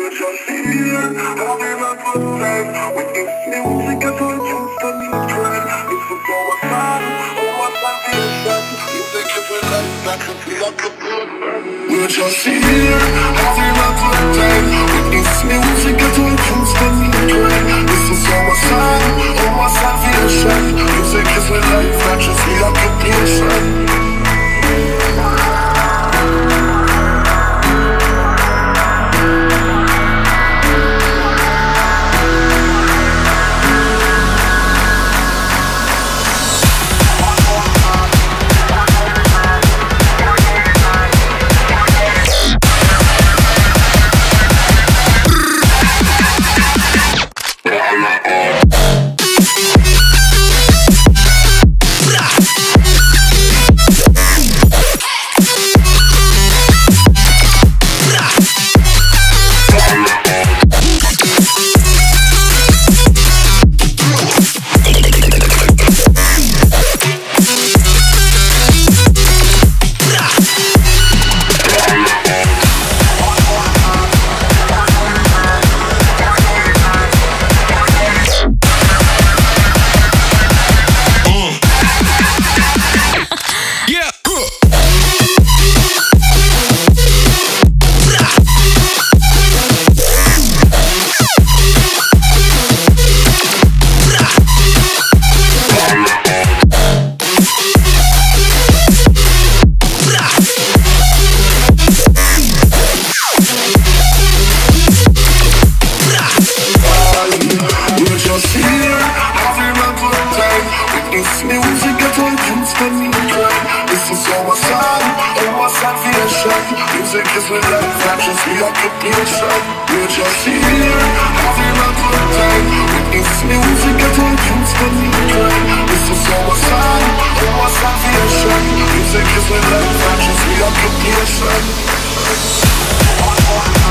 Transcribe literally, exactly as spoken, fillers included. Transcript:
We're just here, having a good time. With this music, I don't use the need dread. This is our time, our salvation. Music is a life that can feel like a good time. We're just here, having a good time. With this music, I don't use the need dread. This is our time, our salvation. Music is a life that can feel like a patient. Music is with life, actions we are completion. We're just here, having a good time. With this music, I don't use the need right. This is our sign, our salvation. Music is with life, actions we are completion.